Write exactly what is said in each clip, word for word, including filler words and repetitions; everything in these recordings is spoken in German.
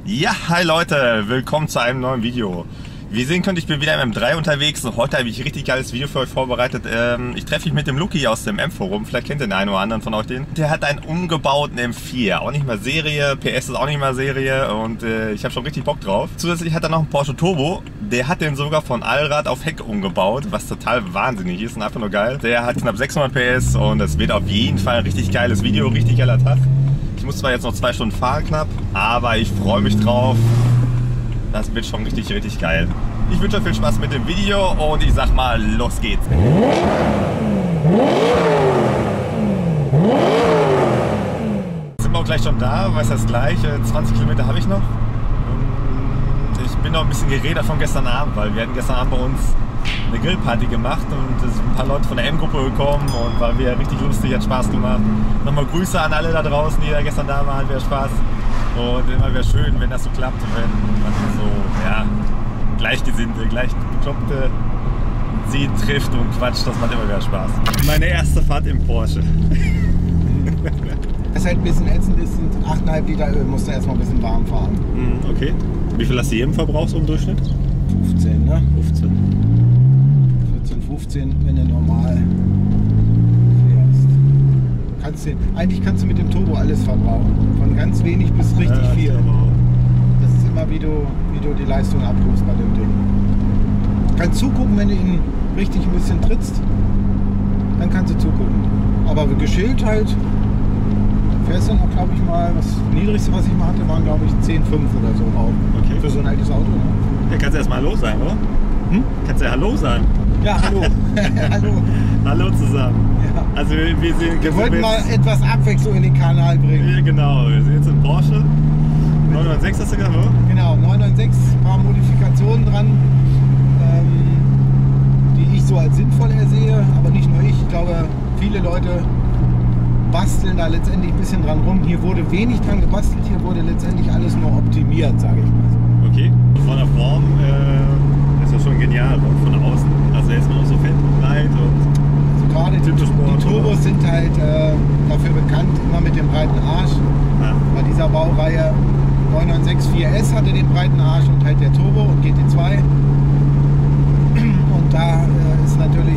Ja, hi Leute, willkommen zu einem neuen Video. Wie ihr sehen könnt, ich bin wieder im M drei unterwegs und heute habe ich ein richtig geiles Video für euch vorbereitet. Ähm, ich treffe mich mit dem Luki aus dem M-Forum, vielleicht kennt ihr den einen oder anderen von euch den. Der hat einen umgebauten M vier, auch nicht mal Serie, P S ist auch nicht mal Serie und äh, ich habe schon richtig Bock drauf. Zusätzlich hat er noch einen Porsche Turbo, der hat den sogar von Allrad auf Heck umgebaut, was total wahnsinnig ist und einfach nur geil. Der hat knapp sechshundert P S und es wird auf jeden Fall ein richtig geiles Video, richtig geiler Tag. Ich muss zwar jetzt noch zwei Stunden fahren knapp, aber ich freue mich drauf. Das wird schon richtig, richtig geil. Ich wünsche euch viel Spaß mit dem Video und ich sag mal, los geht's. Sind wir auch gleich schon da, weiß das gleich, zwanzig Kilometer habe ich noch. Ich bin noch ein bisschen geredet von gestern Abend, weil wir hatten gestern Abend bei uns eine Grillparty gemacht und es sind ein paar Leute von der M-Gruppe gekommen und war wieder richtig lustig, hat Spaß gemacht. Nochmal Grüße an alle da draußen, die da gestern da waren, hat wieder Spaß. Und immer wieder schön, wenn das so klappt, wenn man so, ja, Gleichgesinnte, gleich Bekloppte sie trifft und quatscht, das macht immer wieder Spaß. Meine erste Fahrt im Porsche. Das ist halt ein bisschen ätzend, ist, sind acht Komma fünf Liter Öl, musst du erstmal ein bisschen warm fahren. Okay. Wie viel hast du hier im Verbrauch so im Durchschnitt? fünfzehn, ne? fünfzehn. vierzehn, fünfzehn, wenn du normal fährst. Kannst du, eigentlich kannst du mit dem Turbo alles verbrauchen. Von ganz wenig bis richtig ja, viel. Das ist immer, wie du, wie du die Leistung abrufst bei dem Ding. Du kannst zugucken, wenn du ihn richtig ein bisschen trittst, dann kannst du zugucken. Aber geschillt halt, fährst du noch, glaube ich mal, das Niedrigste, was ich mal hatte, waren, glaube ich, zehn Komma fünf oder so auch. Okay. Für so ein altes Auto. Ne? Ja, kannst du erst mal Hallo sagen, oder? Hm? Kannst du ja Hallo sagen? Ja, hallo. Hallo. Hallo zusammen. Ja. Also wir, wir, sind, wir wollten jetzt, mal etwas Abwechslung in den Kanal bringen. Ja, genau. Wir sind jetzt in Porsche. neun neun sechs hast du gesagt, oder? Genau, neun neun sechs, ein paar Modifikationen dran, ähm, die ich so als sinnvoll ersehe. Aber nicht nur ich, ich glaube, viele Leute basteln da letztendlich ein bisschen dran rum. Hier wurde wenig dran gebastelt, hier wurde letztendlich alles nur optimiert, sage ich mal so. Okay, von der Form äh, ist das schon genial, und von außen, also jetzt noch so fett und breit und also gerade die, die Turbos sind halt äh, dafür bekannt, immer mit dem breiten Arsch. Ja. Bei dieser Baureihe neun neun sechs vier S hatte den breiten Arsch und halt der Turbo und G T zwei. Und da äh, ist natürlich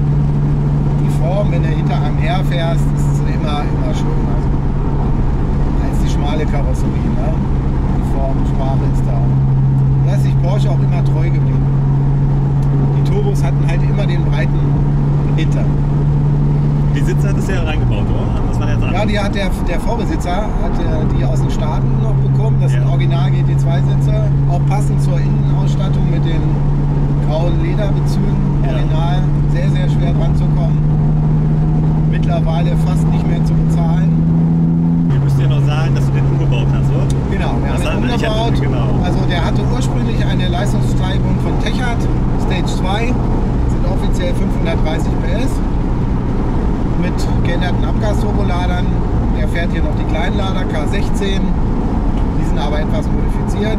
die Form, wenn du hinter einem her fährst, ist es immer, immer schön. Also, als die schmale Karosserie, ne? Die Form, Sprache ist da. Da ist sich Porsche auch immer treu geblieben. Die Turbos hatten halt immer den breiten Hintern. Die Sitze hat es ja reingebaut, oder? Das war jetzt ja, die hat der, der Vorbesitzer hat die aus den Staaten noch bekommen. Das ja. sind Original G T zwei Sitze. Auch passend zur Innenausstattung mit den grauen Lederbezügen. Ja. Original, sehr, sehr schwer dran zu kommen. Mittlerweile fast nicht mehr zu bezahlen. Wir müssen ja noch sagen, dass du den umgebaut hast, oder? Genau, wir das haben ihn umgebaut. Hatte, genau. Also der hatte ursprünglich eine Leistungssteigerung von Techart, Stage zwei, sind offiziell fünfhundertdreißig P S. Mit geänderten Abgasturbolader. Der fährt hier noch die Kleinlader K sechzehn. Die sind aber etwas modifiziert.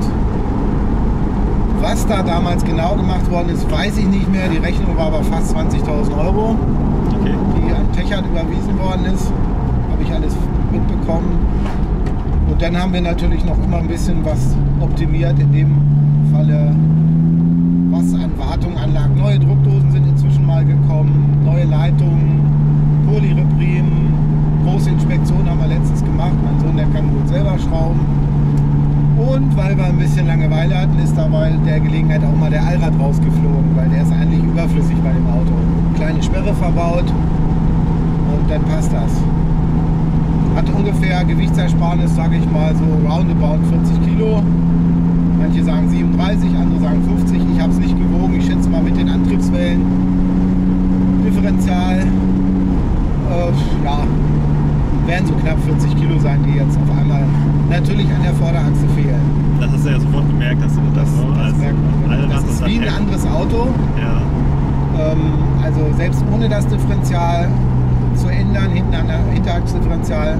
Was da damals genau gemacht worden ist, weiß ich nicht mehr. Die Rechnung war aber fast zwanzigtausend Euro, okay. die an Techart überwiesen worden ist. Habe ich alles mitbekommen. Und dann haben wir natürlich noch immer ein bisschen was optimiert. In dem Falle, was an Wartung anlag. Neue Druckdosen sind inzwischen mal gekommen. Neue Leitungen. Polyreprim, große Inspektion haben wir letztens gemacht. Mein Sohn, der kann gut selber schrauben. Und weil wir ein bisschen Langeweile hatten, ist da bei der Gelegenheit auch mal der Allrad rausgeflogen, weil der ist eigentlich überflüssig bei dem Auto. Kleine Sperre verbaut und dann passt das. Hat ungefähr Gewichtsersparnis, sage ich mal, so roundabout vierzig Kilo. Manche sagen siebenunddreißig, andere sagen fünfzig. Ich habe es nicht gewogen, ich schätze mal mit den Antriebswellen. Differential. Äh, ja, werden so knapp vierzig Kilo sein, die jetzt auf einmal natürlich an der Vorderachse fehlen. Das hast du ja sofort gemerkt, dass du das, das so das als merkt man. Das ist wie ein anderes Auto. Ja. Ähm, also selbst ohne das Differential zu ändern, hinten an der Hinterachsdifferential,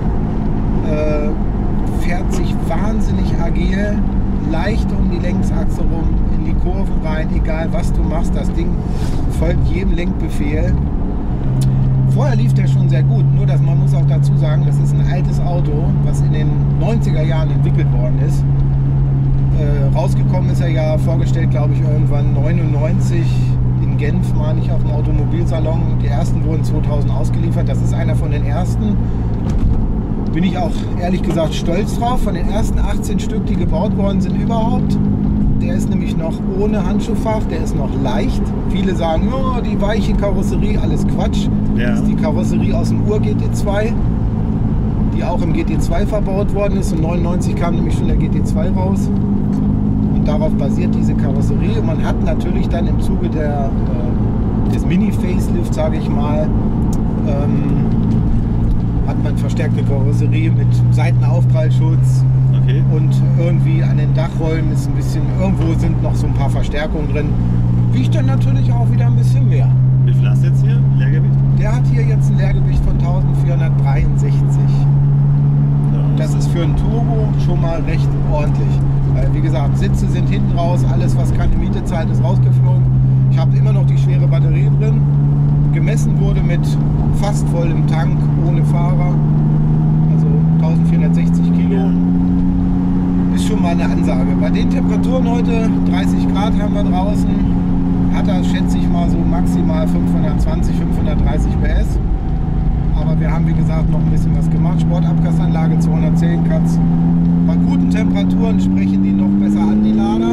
äh, fährt sich wahnsinnig agil, leicht um die Längsachse rum, in die Kurven rein, egal was du machst, das Ding folgt jedem Lenkbefehl. Vorher lief der schon sehr gut, nur dass man muss auch dazu sagen, das ist ein altes Auto, was in den neunziger Jahren entwickelt worden ist. Äh, rausgekommen ist er ja, vorgestellt glaube ich irgendwann neunundneunzig in Genf, meine ich, auf dem Automobilsalon. Die ersten wurden zweitausend ausgeliefert. Das ist einer von den ersten. Bin ich auch ehrlich gesagt stolz drauf. Von den ersten achtzehn Stück, die gebaut worden sind überhaupt. Der ist nämlich noch ohne Handschuhfach, der ist noch leicht. Viele sagen, oh, die weiche Karosserie, alles Quatsch. Ja. Das ist die Karosserie aus dem Ur-G T zwei, die auch im G T zwei verbaut worden ist. Und neunundneunzig kam nämlich schon der G T zwei raus. Und darauf basiert diese Karosserie. Und man hat natürlich dann im Zuge der, äh, des Mini-Facelift, sage ich mal, ähm, hat man verstärkte Karosserie mit Seitenaufprallschutz. Okay. Und irgendwie an den Dachrollen ist ein bisschen, irgendwo sind noch so ein paar Verstärkungen drin. Wiegt dann natürlich auch wieder ein bisschen mehr. Wie viel hast du jetzt hier? Leergewicht? Der hat hier jetzt ein Leergewicht von eintausendvierhundertdreiundsechzig. Das ist für ein Turbo schon mal recht ordentlich. Weil, wie gesagt, Sitze sind hinten raus, alles was keine Miete zahlt ist rausgeflogen. Ich habe immer noch die schwere Batterie drin. Gemessen wurde mit fast vollem Tank ohne Fahrer. Also eintausendvierhundertsechzig Kilo. Ja. Ist schon mal eine Ansage. Bei den Temperaturen heute, dreißig Grad haben wir draußen, hat er, schätze ich mal, so maximal fünfhundertzwanzig, fünfhundertdreißig P S. Aber wir haben, wie gesagt, noch ein bisschen was gemacht. Sportabgasanlage zweihundertzehn Katz. Bei guten Temperaturen sprechen die noch besser an, die Lader.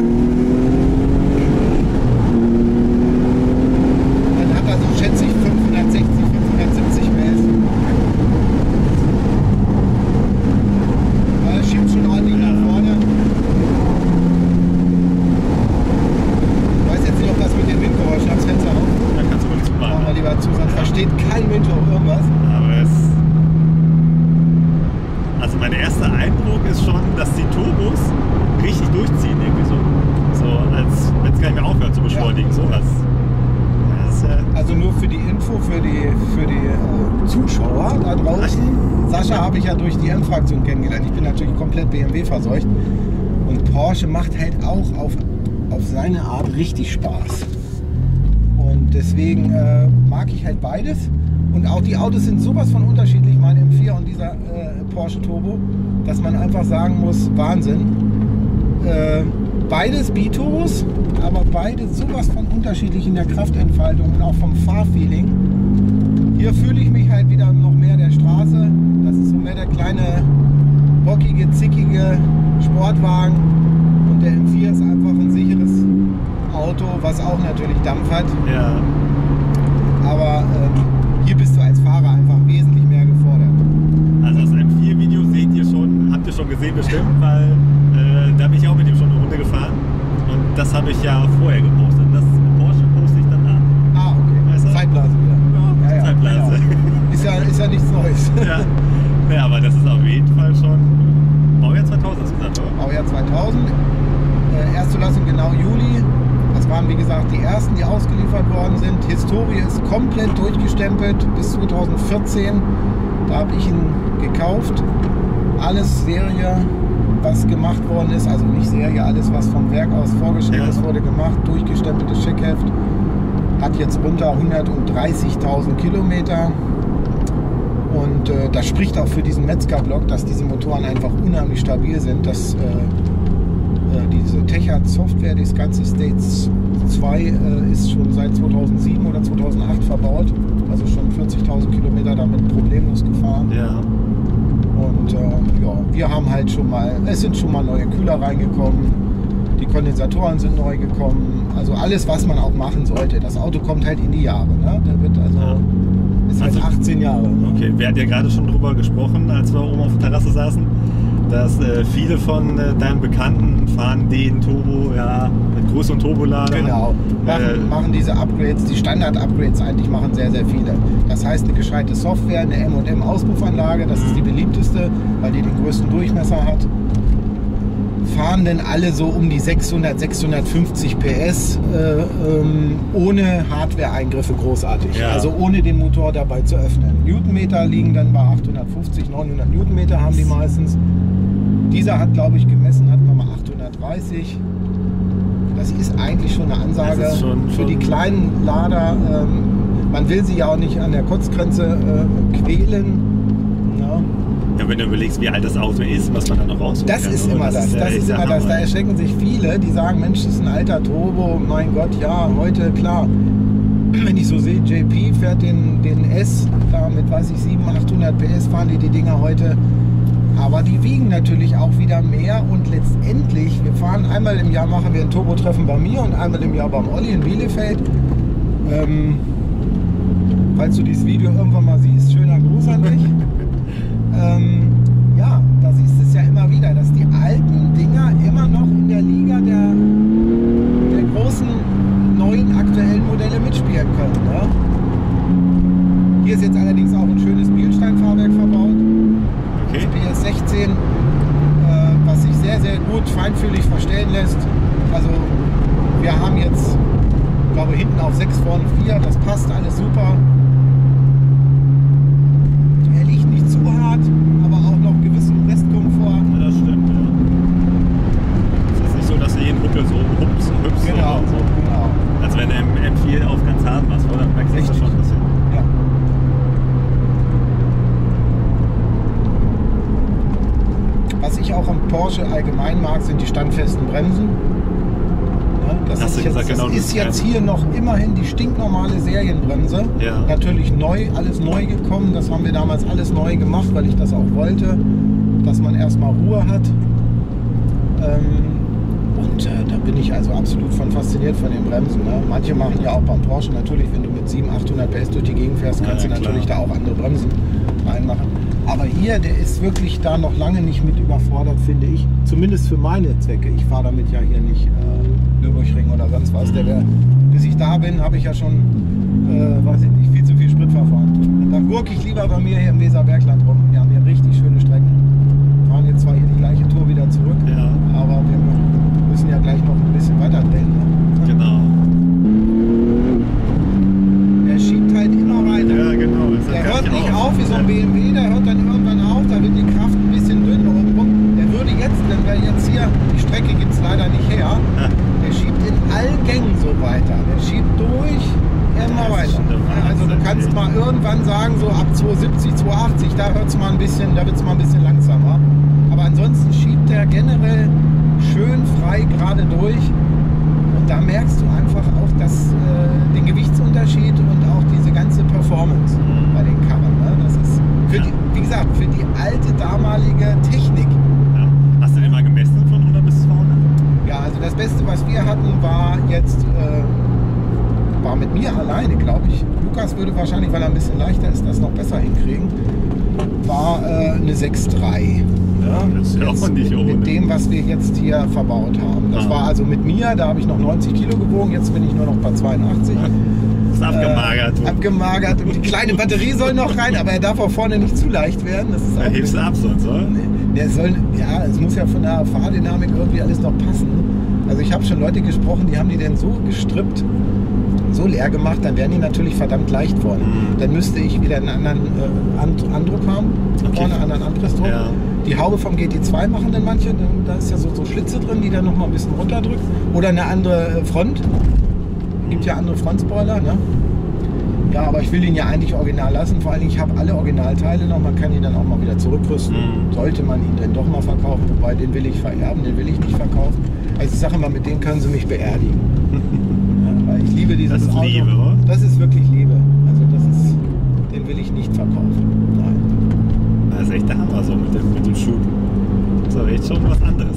Dann hat er so, schätze ich, fünfhundertsechzig, fünfhundertsiebzig P S. Das schiebt schon ordentlich nach vorne. Ich weiß jetzt nicht, ob das mit den Windgeräuschen ans Fenster auf. Dann kannst du mal zu Machen wir machen. lieber zu, sonst versteht kein Mensch auch irgendwas. Aber es. Also mein erster Eindruck ist schon, dass die Turbos richtig durchziehen, irgendwie so. So als wenn es gar nicht mehr aufhört zu beschleunigen, Ja. sowas. Das ist, äh, Also nur für die Info, für die, für die äh, Zuschauer da draußen. Sascha habe ich ja durch die M-Fraktion kennengelernt. Ich bin natürlich komplett B M W verseucht. Und Porsche macht halt auch auf, auf seine Art richtig Spaß. Und deswegen äh, mag ich halt beides. Und auch die Autos sind sowas von unterschiedlich, mein M vier und dieser äh, Porsche Turbo, dass man einfach sagen muss, Wahnsinn. Äh, beides Biturbos, aber beide sowas von unterschiedlich in der Kraftentfaltung und auch vom Fahrfeeling. Hier fühle ich mich halt wieder noch mehr der Straße. Das ist so mehr der kleine, bockige, zickige Sportwagen. Und der M vier ist einfach ein sicheres Auto, was auch natürlich Dampf hat. ja. Aber ähm, hier bist du als Fahrer einfach wesentlich mehr gefordert. Also das M vier Video seht ihr schon, habt ihr schon gesehen bestimmt, weil äh, da bin ich auch mit ihm schon eine Runde gefahren. Und das habe ich ja vorher gepostet. Das Porsche poste ich dann an. Ah, okay. Weißt du? Zeitblase wieder. Ja, Zeitblase. Ja. Ist, ja, ist ja nichts Neues. Ja. Ja, aber das ist auf jeden Fall schon Baujahr zweitausend, hast du gesagt, oder? Baujahr zweitausend. Äh, Erstzulassung genau Juli. Das waren wie gesagt die ersten, die ausgeliefert worden sind. Historie ist komplett durchgestempelt bis zweitausendvierzehn. Da habe ich ihn gekauft. Alles Serie, was gemacht worden ist. Also nicht Serie, alles was vom Werk aus vorgeschrieben ist, Ja. wurde gemacht. Durchgestempeltes Checkheft. Hat jetzt runter hundertdreißigtausend Kilometer. Und äh, das spricht auch für diesen Metzger-Block, dass diese Motoren einfach unheimlich stabil sind. Dass äh, äh, diese Techart-Software, das ganze States zwei, äh, ist schon seit zweitausendsieben oder zweitausendacht verbaut. Also schon vierzigtausend Kilometer damit problemlos gefahren. Ja. Und äh, ja, wir haben halt schon mal, es sind schon mal neue Kühler reingekommen. Die Kondensatoren sind neu gekommen. Also alles, was man auch machen sollte. Das Auto kommt halt in die Jahre. Ne? Der wird also, Ja. ist halt Also- achtzehn Jahre. Ne? Okay, wir hatten ja gerade schon drüber gesprochen, als wir oben auf der Terrasse saßen, dass äh, viele von äh, deinen Bekannten fahren den Turbo, ja, mit größeren Turbolader. Genau. Machen, Äh, machen diese Upgrades, die Standard-Upgrades eigentlich machen sehr, sehr viele. Das heißt eine gescheite Software, eine M und M-Auspuffanlage, das ist die beliebteste, weil die den größten Durchmesser hat. Fahren denn alle so um die sechshundert, sechshundertfünfzig P S äh, ähm, ohne Hardware-Eingriffe großartig. Ja. Also ohne den Motor dabei zu öffnen. Newtonmeter liegen dann bei achthundertfünfzig, neunhundert Newtonmeter haben die meistens. Dieser hat, glaube ich, gemessen, hat man mal achthundertdreißig. Das ist eigentlich schon eine Ansage Das ist schon- für schon- die kleinen Lader. Ähm, man will sie ja auch nicht an der Kotzgrenze äh, quälen. Ja. Ja, wenn du überlegst, wie alt das Auto ist, was man da noch rausholt. Das ist immer das, das, das ist immer das. Da erschrecken sich viele, die sagen, Mensch, das ist ein alter Turbo, mein Gott, ja, heute, klar. Wenn ich so sehe, J P fährt den, den S, da mit, weiß ich, siebenhundert, achthundert P S fahren die die Dinger heute. Aber die wiegen natürlich auch wieder mehr und letztendlich, wir fahren einmal im Jahr, machen wir ein Turbo-Treffen bei mir und einmal im Jahr beim Olli in Bielefeld. Ähm, falls du dieses Video irgendwann mal siehst, schöner Gruß an dich. ähm, ja, da siehst du es ja immer wieder, dass die alten Dinger immer noch in der Liga der, der großen, neuen, aktuellen Modelle mitspielen können. Ne? Hier ist jetzt allerdings auch ein schönes Bielstein-Fahrwerk verbaut. Das P S sechzehn, äh, was sich sehr, sehr gut feinfühlig verstellen lässt. Also wir haben jetzt, ich glaube, hinten auf sechs, vorne vier, das passt alles super. Er liegt nicht zu hart, aber auch noch gewissen Restkomfort. Ja, das stimmt, ja. Es ist nicht so, dass du jeden Huckel so hups, hüpst. Genau, so. genau. Als wenn du im M vier auf ganz hart machst, oder? Dann merkst du das schon ein bisschen. Ja. Was ich auch am Porsche allgemein mag, sind die standfesten Bremsen. Ja, das Hast ist, du jetzt, gesagt, das genau, ist das jetzt hier noch immerhin die stinknormale Serienbremse. Ja. Natürlich neu, alles neu gekommen. Das haben wir damals alles neu gemacht, weil ich das auch wollte, dass man erstmal Ruhe hat. Ähm, und äh, da bin ich also absolut von fasziniert von den Bremsen. Ne? Manche machen ja auch beim Porsche natürlich, wenn du mit siebenhundert, achthundert P S durch die Gegend fährst, kannst ja, du natürlich klar. da auch andere Bremsen reinmachen. Aber hier, der ist wirklich da noch lange nicht mit überfordert, finde ich. Zumindest für meine Zwecke. Ich fahre damit ja hier nicht äh, Nürburgring oder sonst was. Der, der, bis ich da bin, habe ich ja schon, äh, weiß ich nicht, viel zu viel Sprit verfahren. Da gurke ich lieber bei mir hier im Weserbergland rum. Wir haben hier richtig schöne Strecken. Wir fahren jetzt zwar hier die gleiche Tour wieder zurück, Ja. aber wir müssen ja gleich noch ein bisschen weiter drehen. Ne? Genau. Er schiebt halt immer weiter. Ja, genau. Das Der kann hört ich nicht auch. auf wie so ein B M W, der hört dann irgendwann auf, da wird die Kraft ein bisschen dünn. Der würde jetzt, wenn wir jetzt hier, die Strecke gibt es leider nicht her, Ja. der schiebt in allen Gängen so weiter. Der schiebt durch, immer Das ist weiter. schon der Ja, also du Wahnsinn, kannst ey. mal irgendwann sagen, so ab zweihundertsiebzig, zweihundertachtzig, da hört es mal ein bisschen, da wird es mal ein bisschen langsamer. Aber ansonsten schiebt der generell schön frei gerade durch. Und da merkst du einfach auch das, äh, den Gewichtsunterschied und auch diese ganze Performance Mhm. bei den Karren. Ne? Das ist, für Ja. die, wie gesagt, für die alte damalige Technik. Ja. Hast du den mal gemessen von hundert bis zweihundert? Ja, also das Beste, was wir hatten, war jetzt, äh, war mit mir alleine, glaube ich. Lukas würde wahrscheinlich, weil er ein bisschen leichter ist, das noch besser hinkriegen. War äh, eine sechs Komma drei. Ja, das ist ja auch Jetzt nicht mit, ohne. mit dem, was wir jetzt hier verbaut haben. Das Ah. war also mit mir, da habe ich noch neunzig Kilo gewogen, jetzt bin ich nur noch bei zweiundachtzig. Ja. Ist abgemagert. Äh, abgemagert. Und die kleine Batterie soll noch rein, aber er darf auch vorne nicht zu leicht werden. Das ist Da auch hebst du ab sonst, oder? Der soll, ja, es muss ja von der Fahrdynamik irgendwie alles noch passen. Also ich habe schon Leute gesprochen, die haben die denn so gestrippt, so leer gemacht, dann wären die natürlich verdammt leicht vorne. Mhm. Dann müsste ich wieder einen anderen äh, And Andruck haben, Okay. vorne einen anderen Anpressdruck. Ja. Die Haube vom G T zwei machen dann manche, dann- da ist ja so, so Schlitze drin, die dann noch mal ein bisschen runterdrücken. Oder eine andere äh, Front. Gibt ja andere Frontspoiler, ne? Ja, aber ich will ihn ja eigentlich original lassen. Vor allem, ich habe alle Originalteile noch. Man kann ihn dann auch mal wieder zurückrüsten. Mhm. Sollte man ihn dann doch mal verkaufen. Wobei, den will ich vererben, den will ich nicht verkaufen. Also ich sage mal, mit dem können Sie mich beerdigen. Ja, weil ich liebe dieses Das ist Auto. Liebe, oder? Das ist wirklich Liebe. Also das ist, den will ich nicht verkaufen. Nein. Das ist echt der Hammer so mit dem, mit dem Schub. Das ist echt schon was anderes.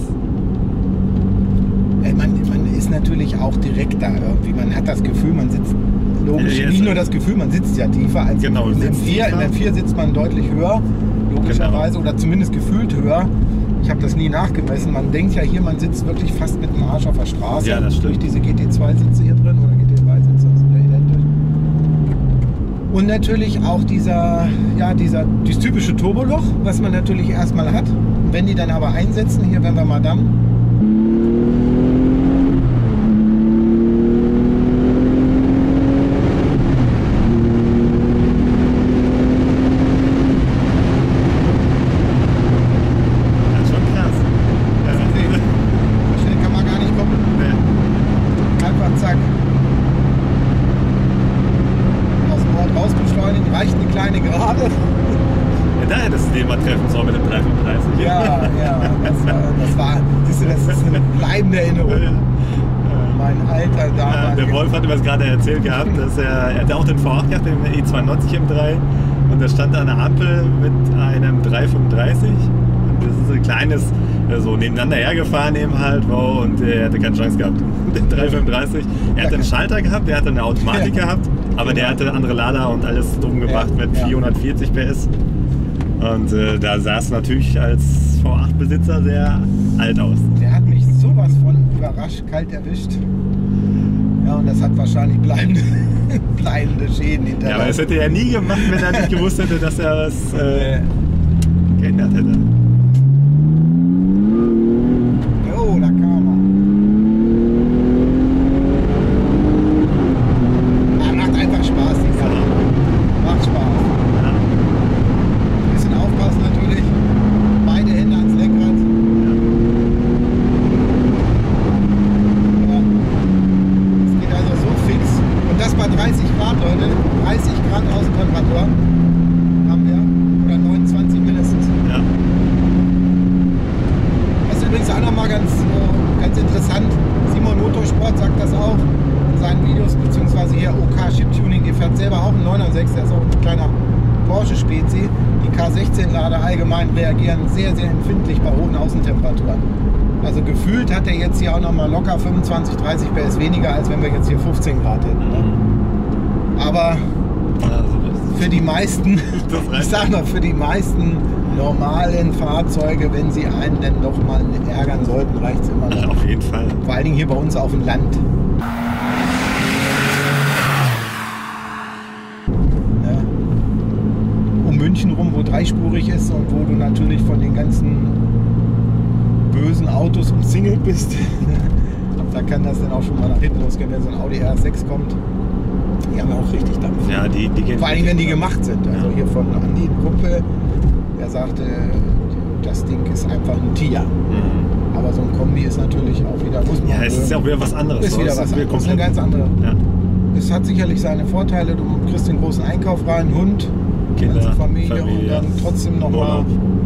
Äh, Man, man ist natürlich auch direkt da irgendwie. Man hat das Gefühl, man sitzt logisch, Ja, jetzt- nicht nur das Gefühl, man sitzt ja tiefer als Genau, in, in, sitzt vier, in tiefer. der vier sitzt man deutlich höher, logischerweise, oder zumindest gefühlt höher. Ich habe das nie nachgemessen. Man denkt ja hier, man sitzt wirklich fast mit dem Arsch auf der Straße. Ja, das stimmt. Durch diese G T zwei Sitze hier drin oder G T drei Sitze, das sind ja identisch. Und natürlich auch dieser, ja, dieser, dieses typische Turboloch, was man natürlich erstmal hat. Und wenn die dann aber einsetzen, hier wenn wir Madame, Das ist schon krass. Ja, so schnell kann man gar nicht kommen. nee. Einfach zack. Aus dem Ort raus beschleunigen, reicht eine kleine Gerade. Da hättest du den mal treffen sollen mit dem drei fünfunddreißig. Ja, ja, das war, das war, siehst du, das ist eine bleibende Erinnerung. Mein Alter damals. Ja, der Wolf hat mir das gerade erzählt gehabt, dass er, er hatte auch den V acht gehabt, den E zweiundneunzig M drei. Und da stand da an der Ampel mit einem drei fünfunddreißig. Und das ist ein kleines, so nebeneinander hergefahren eben halt. Wow, und er hatte keine Chance gehabt. Den drei fünfunddreißig. Er hatte einen Schalter gehabt, der hatte eine Automatik ja. gehabt. Aber der hatte andere Lader und alles drum gemacht ja, mit ja. vierhundertvierzig P S. Und äh, da sah es natürlich als V acht Besitzer sehr alt aus. Der hat mich sowas von überrascht kalt erwischt. Ja, und das hat wahrscheinlich bleibende, bleibende Schäden hinterlassen. Ja, aber das hätte er nie gemacht, wenn er nicht gewusst hätte, dass er was äh, geändert hätte. Jo, da kam er. Er macht einfach Spaß, die Sache. Macht Spaß. Ja. Ein bisschen aufpassen natürlich. Beide Hände ans Lenkrad. Bei dreißig Grad, Leute, dreißig Grad Außentemperatur haben wir, oder neunundzwanzig mindestens. Ja. Das ist übrigens auch nochmal ganz, ganz interessant. Simon Motorsport sagt das auch in seinen Videos, beziehungsweise hier OK Chip Tuning, der fährt selber auch einen neuner sechs, der ist auch ein kleiner Porsche-Spezi. Die K sechzehn Lader allgemein reagieren sehr, sehr empfindlich bei hohen Außentemperaturen. Also gefühlt hat er jetzt hier auch noch mal locker fünfundzwanzig, dreißig P S weniger, als wenn wir jetzt hier fünfzehn Grad hätten. Ne? Aber für die meisten, ich sag mal, für die meisten normalen Fahrzeuge, wenn sie einen denn doch mal ärgern sollten, reicht es immer noch. Ja, auf jeden Fall. Vor allen Dingen hier bei uns auf dem Land. Ja. Um München rum, wo dreispurig ist und wo du natürlich von den ganzen bösen Autos umzingelt bist. Da kann das dann auch schon mal nach hinten losgehen, wenn so ein Audi R S sechs kommt. Die haben auch richtig Dampf. Ja, die, die gehen vor allem, wenn die gemacht sind. Also hier von Andi, ein Kumpel, der sagte, das Ding ist einfach ein Tier. Mhm. Aber so ein Kombi ist natürlich auch wieder... Muss man ja, es ist ja auch wieder was anderes. Ist wieder was anderes. Das ist eine ganz andere. Ja. Es hat sicherlich seine Vorteile. Du kriegst den großen Einkauf rein, Hund, Kinder, ganze Familie, Familie und dann trotzdem nochmal...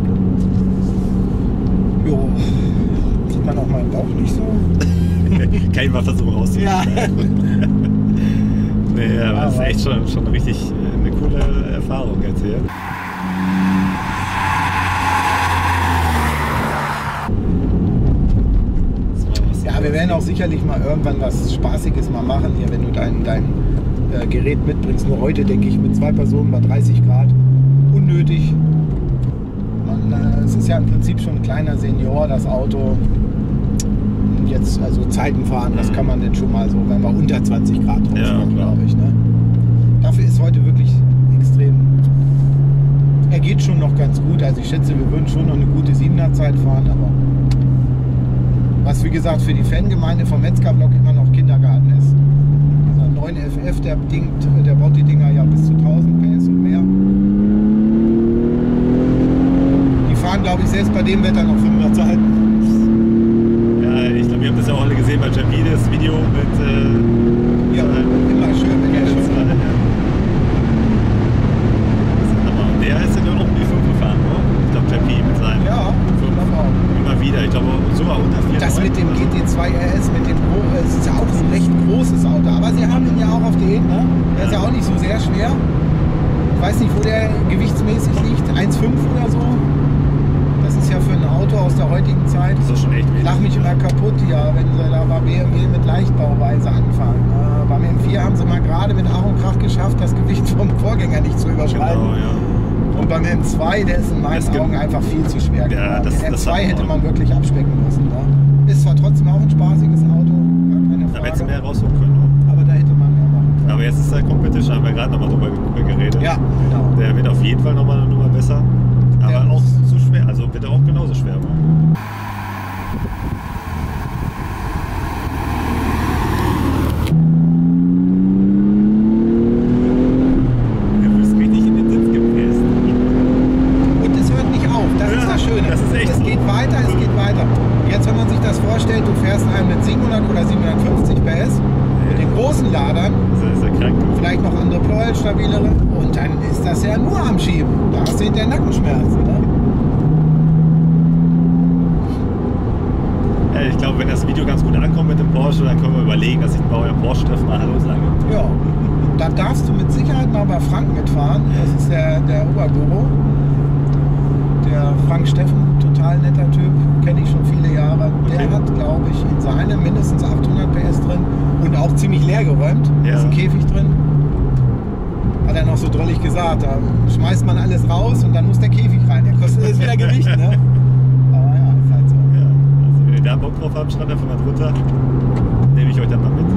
Jo, sieht man auch mal im Bauch nicht so. Kann ich mal versuchen rauszuholen. Ja. Nee, aber das ist echt schon, schon richtig eine coole Erfahrung jetzt hier. Ja, wir werden auch sicherlich mal irgendwann was Spaßiges mal machen hier, wenn du dein, dein äh, Gerät mitbringst. Nur heute denke ich mit zwei Personen bei dreißig Grad unnötig. Es ist ja im Prinzip schon ein kleiner Senior, das Auto. Jetzt also Zeiten fahren, das kann man denn schon mal so, wenn wir unter zwanzig Grad drauf ja, sind, glaube ich. Ne? Dafür ist heute wirklich extrem. Er geht schon noch ganz gut. Also ich schätze, wir würden schon noch eine gute siebener Zeit fahren, aber was wie gesagt für die Fangemeinde vom Metzgerblock immer noch Kindergarten ist. Dieser neun F F, der, dingt, der baut die Dinger ja bis zu tausend P S und mehr. Fahren, glaube ich, selbst bei dem Wetter noch fünfhundert Zeiten. Ja, ich glaube, ihr habt das ja auch alle gesehen bei Japi, das Video mit... Äh, ja, äh, immer schön, wenn ja, er schön. War, ja. Aber der ist ja nur noch um die fünf gefahren, oder? Ich glaube, Japi mit seinem ja, fünf. Immer wieder, ich glaube, sogar unter vier. Das mit dem G T zwei R S, mit dem Pro, es ist ja auch ein recht großes Auto. Aber sie haben ihn ja auch auf den, ne? Der ist ja auch nicht so sehr schwer. Ich weiß nicht, wo der gewichtsmäßig liegt, eins Komma fünf oder so. Das ist ja für ein Auto aus der heutigen Zeit. Das ist schon echt wenig. Lach mich immer kaputt, ja, wenn sie da bei B M W mit Leichtbauweise anfangen. Äh, beim M vier haben sie mal gerade mit Ach und Krach geschafft, das Gewicht vom Vorgänger nicht zu überschreiten. Genau, ja. Und beim M zwei, der ist in meinen das Augen einfach viel zu schwer geworden. Ja, das, Den das M zwei hätte man wirklich abspecken müssen. Ne? Ist zwar trotzdem auch ein spaßiges Auto, gar keine Frage. Da hätte mehr rausholen können. Aber da hätte man mehr machen können. Aber jetzt ist der Competition, haben wir gerade nochmal drüber geredet. Ja, genau. Der wird auf jeden Fall nochmal eine Nummer besser. Aber der auch zu schwer, also bitte auch genauso schwer machen. Du bist richtig in den Sitz gepresst. Und es hört nicht auf, das ja, ist das Schöne. Das ist echt es so. geht weiter, es geht weiter. Jetzt, wenn man sich das vorstellt, du fährst einen mit siebenhundert oder siebenhundertfünfzig P S mit den großen Ladern, Das ist ja krank. vielleicht noch andere Knochenknäuel, stabilere. Und dann ist das ja nur am Schieben. Da hast du hinterher Nackenschmerzen. Ne? Ja, ich glaube, wenn das Video ganz gut ankommt mit dem Porsche, dann können wir überlegen, dass ich bei eurem Porsche-Treffen mal Hallo sage. Ja, da darfst du mit Sicherheit mal bei Frank mitfahren. Das ist der, der Oberguru. Der Frank Steffen, total netter Typ, kenne ich schon viele Jahre. Der Okay. hat, glaube ich, in seinem mindestens achthundert P S drin und auch ziemlich leer geräumt. Ja. Ist ein Käfig drin. Hat er noch so drollig gesagt. Da schmeißt man alles raus und dann muss der Käfig rein. Der kostet jetzt wieder Gewicht, ne? Aber ja, ist halt so. Ja, also wenn ihr da Bock drauf habt, schreibt einfach mal drunter. Nehme ich euch dann mal mit.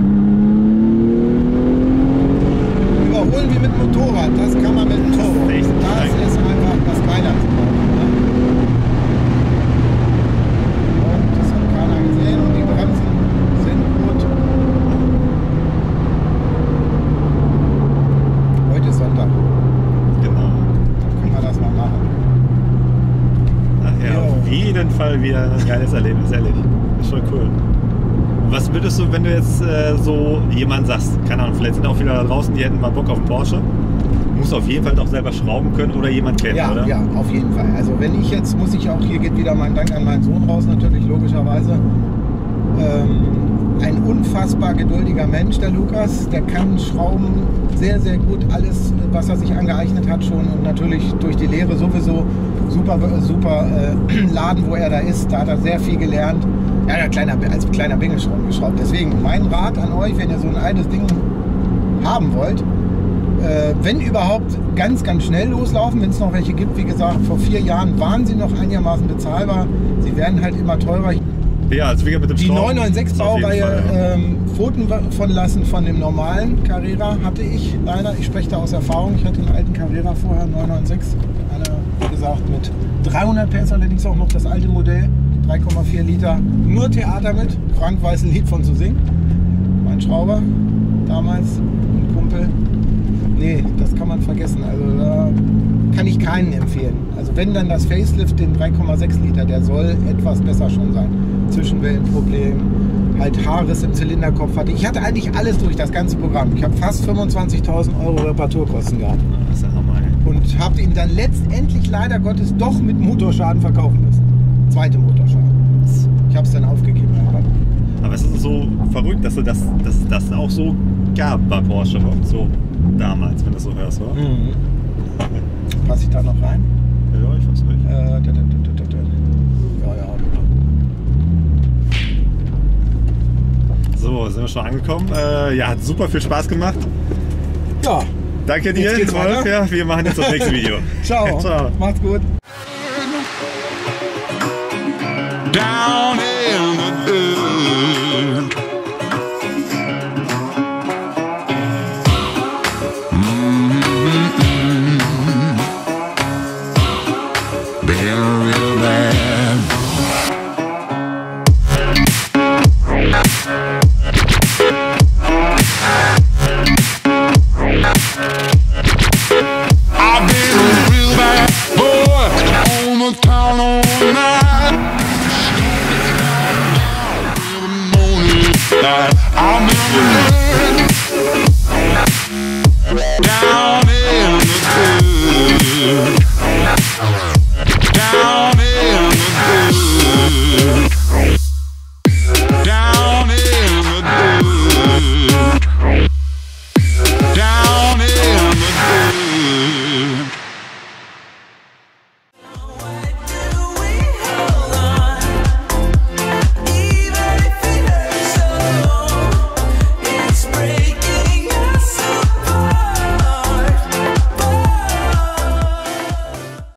Überholen wie mit Motorrad, das kann man mit dem Turbo. Das ist echt Das stark. ist einfach das Geile an dem Auto, ne? Und das hat keiner gesehen und die Bremsen sind gut. Heute ist Sonntag, Genau. dann können wir das mal machen. Ach ja, Jo. auf jeden Fall wieder ein geiles Erlebnis, ehrlich. Ist schon cool. Was würdest du, wenn du jetzt äh, so jemand sagst, keine Ahnung, vielleicht sind auch viele da draußen, die hätten mal Bock auf einen Porsche, muss auf jeden Fall doch selber schrauben können oder jemand kennen, Ja, oder? ja, auf jeden Fall. Also wenn ich jetzt, muss ich auch, hier geht wieder mein Dank an meinen Sohn raus, natürlich, logischerweise. Ähm, ein unfassbar geduldiger Mensch, der Lukas. Der kann schrauben sehr, sehr gut. Alles, was er sich angeeignet hat schon. Und natürlich durch die Lehre sowieso super, super äh, Laden, wo er da ist. Da hat er sehr viel gelernt. Ja, ja, kleiner, als kleiner Bengel schon geschraubt. Deswegen mein Rat an euch, wenn ihr so ein altes Ding haben wollt, äh, wenn überhaupt ganz, ganz schnell loslaufen, wenn es noch welche gibt. Wie gesagt, vor vier Jahren waren sie noch einigermaßen bezahlbar. Sie werden halt immer teurer. Ja, also wie mit dem Die Schrauben, neunhundertneunundsechzig ist auf jeden Baureihe, Fall, ja. ähm, Pfoten von lassen von dem normalen Carrera hatte ich leider. Ich spreche da aus Erfahrung. Ich hatte einen alten Carrera vorher, neunhundertneunundsechzig. Einer, wie gesagt, mit dreihundert P S, allerdings auch noch das alte Modell. drei Komma vier Liter. Nur Theater mit. Frank weiß ein Lied von zu singen. Mein Schrauber damals, ein Kumpel. Nee, das kann man vergessen. Also da kann ich keinen empfehlen. Also wenn dann das Facelift, den drei Komma sechs Liter, der soll etwas besser schon sein. Zwischenwellenproblem, halt Haarriss im Zylinderkopf hatte. Ich hatte eigentlich alles durch, das ganze Programm. Ich habe fast fünfundzwanzigtausend Euro Reparaturkosten gehabt. Das ist ja Hammer, ey. Und habe ihn dann letztendlich leider Gottes doch mit Motorschaden verkaufen müssen. Zweite Motorschaden. Ich habe es dann aufgegeben. irgendwann. Aber es ist so verrückt, dass du das, dass es das auch so gab bei Porsche, ne? So damals, wenn du das so hörst, oder? Mhm. Passe ich da noch rein? Ja, ich weiß nicht. Äh, da, da, da, da, da, da. Ja, ja. So, sind wir schon angekommen. Äh, ja, hat super viel Spaß gemacht. Ja, Danke dir, Jetzt geht's Wolf. weiter. Ja, wir machen jetzt das nächste Video. ciao. Ciao. Macht's gut. Down in the